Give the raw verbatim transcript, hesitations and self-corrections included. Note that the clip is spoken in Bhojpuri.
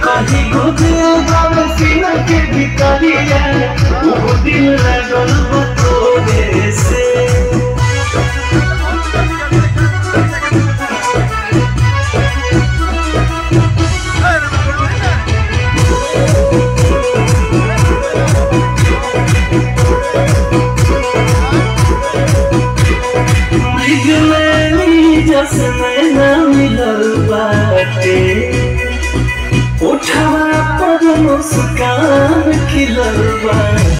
कहीं गुजर बाबा सीना के भितरिया वो दिल लगल बतोरे से उठवा पर मुस्कान खिलल बा।